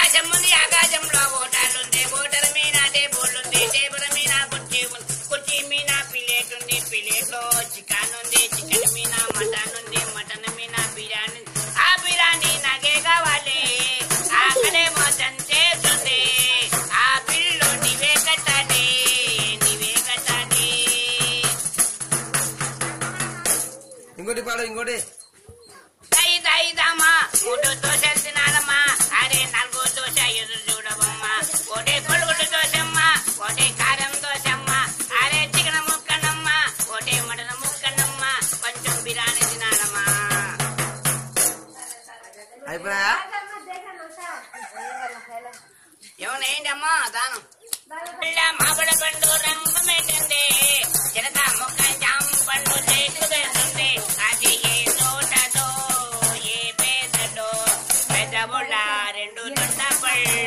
ఆకాశం ఉంది ఆకాశంలో ఓటాలుంది ఓటర్ మీద టేబుల్ ఉంది టేబుల్ మీద కుర్చీ ఉంది కుర్చీ మీద ప్లేట్ ఉంది ప్లేట్ లో చికెన్ ఉంది చికెన్ మీద మటన్ ఉంది మటన్ మీద బిర్యానీ ఆ బిర్యానీ నాకే కావాలి ఆకలేమో సంచేస్తుంది ఆ బిల్లు నీవే కట్టాలి నీవే కట్టాలి. ఇంకోటి పాడు ఇంకోటి. దైదమ్మా 3 దోశలు తినాలమ్మా అరే 4 దోశ ఎదురు చూడవమ్మా ఒకటే పొడుగుడు దోశమ్మా ఒకటే కారం దోశమ్మా అరే చికెన్ ముక్కనమ్మా ఒకటే మటన్ ముక్కనమ్మా కొంచెం బిర్యానీ తినాలమ్మా. అయిపోయా ఏమన్నా ఏంటమ్మా దానం మామిడి పండు రంగు పెట్టింది చిలక ముక్క జామ పండు చేతి పెడుతుంది అది ఏ తోటదో ఏ పేదలో పెద్ద బుళ్ళ 2 దొండ పళ్ళ